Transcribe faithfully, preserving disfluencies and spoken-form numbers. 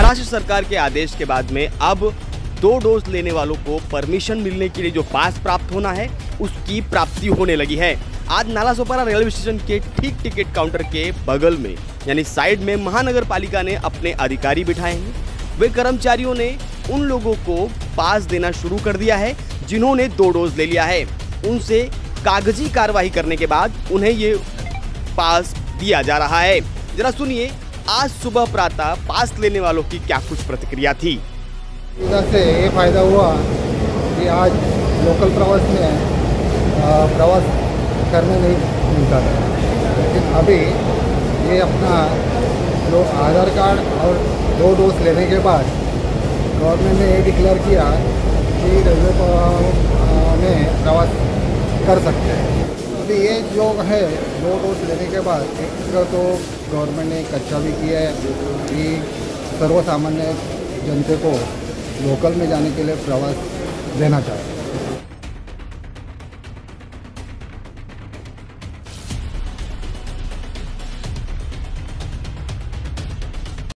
महाराष्ट्र सरकार के आदेश के बाद में अब दो डोज लेने वालों को परमिशन मिलने के लिए जो पास प्राप्त होना है उसकी प्राप्ति होने लगी है। आज नालासोपारा रेलवे स्टेशन के ठीक टिकट काउंटर के बगल में यानी साइड में महानगर पालिका ने अपने अधिकारी बिठाए हैं। वे कर्मचारियों ने उन लोगों को पास देना शुरू कर दिया है जिन्होंने दो डोज ले लिया है। उनसे कागजी कार्रवाई करने के बाद उन्हें ये पास दिया जा रहा है। जरा सुनिए आज सुबह प्रातः पास लेने वालों की क्या कुछ प्रतिक्रिया थी। इधर से ये फायदा हुआ कि आज लोकल प्रवास में प्रवास करने नहीं मिलता था, लेकिन अभी ये अपना जो आधार कार्ड और दो डोज लेने के बाद गवर्नमेंट ने ये डिक्लेयर किया कि रेलवे में प्रवास कर सकते हैं। अभी ये जो है दो डोज लेने के बाद एक तो गवर्नमेंट ने अच्छा भी किया है कि सर्वसामान्य जनता को लोकल में जाने के लिए प्रवास देना चाहिए।